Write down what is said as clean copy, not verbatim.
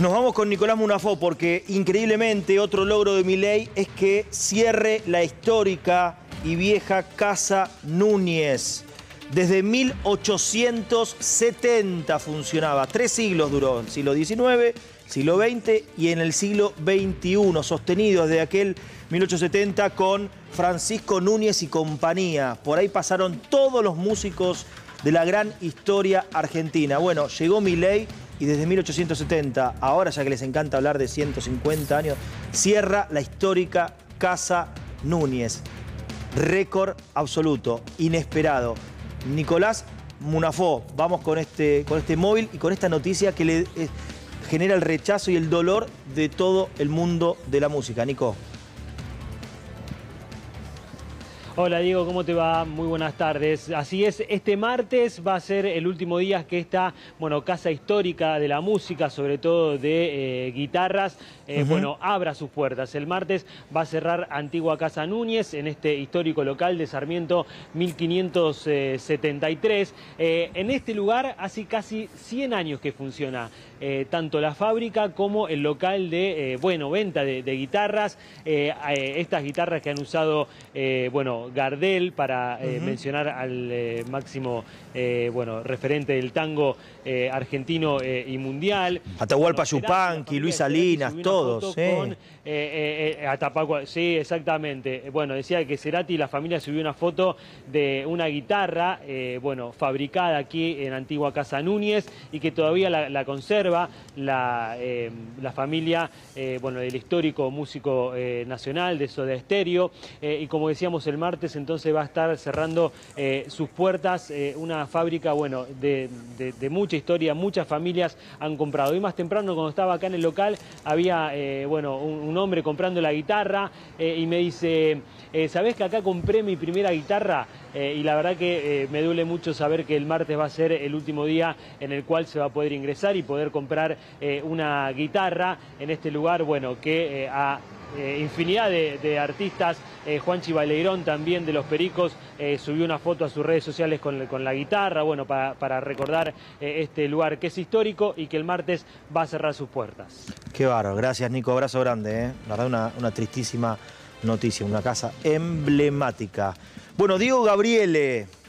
Nos vamos con Nicolás Munafó porque increíblemente otro logro de Milei es que cierre la histórica y vieja Casa Núñez. Desde 1870 funcionaba, 3 siglos duró, el siglo XIX, siglo XX y en el siglo XXI, sostenido desde aquel 1870 con Francisco Núñez y compañía. Por ahí pasaron todos los músicos de la gran historia argentina. Bueno, llegó Milei y desde 1870, ahora ya que les encanta hablar de 150 años, cierra la histórica Casa Núñez. Récord absoluto, inesperado. Nicolás Munafó, vamos con este móvil y con esta noticia que le genera el rechazo y el dolor de todo el mundo de la música. Nico. Hola Diego, ¿cómo te va? Muy buenas tardes. Así es, este martes va a ser el último día que esta casa histórica de la música, sobre todo de guitarras, abra sus puertas. El martes va a cerrar Antigua Casa Núñez en este histórico local de Sarmiento 1573. En este lugar hace casi 100 años que funciona tanto la fábrica como el local de venta de guitarras. Estas guitarras que han usado Gardel, para mencionar al máximo referente del tango argentino y mundial. Atahualpa Yupanqui, Luis Salinas, todos. Sí, exactamente. Bueno, decía que Cerati y la familia subió una foto de una guitarra fabricada aquí en Antigua Casa Núñez y que todavía la conserva la familia del histórico músico nacional de Soda Stereo. Y como decíamos, el martes entonces va a estar cerrando sus puertas una fábrica de mucha historia, muchas familias han comprado. Hoy más temprano, cuando estaba acá en el local, había un hombre comprando la guitarra y me dice, ¿sabés que acá compré mi primera guitarra? Y la verdad que me duele mucho saber que el martes va a ser el último día en el cual se va a poder ingresar y poder comprar una guitarra en este lugar, que a infinidad de artistas, Juanchi Baleirón también de Los Pericos subió una foto a sus redes sociales con la guitarra, para recordar este lugar que es histórico y que el martes va a cerrar sus puertas. Qué bárbaro, gracias Nico, abrazo grande, La verdad una tristísima noticia, una casa emblemática. Bueno, Diego Gabriele.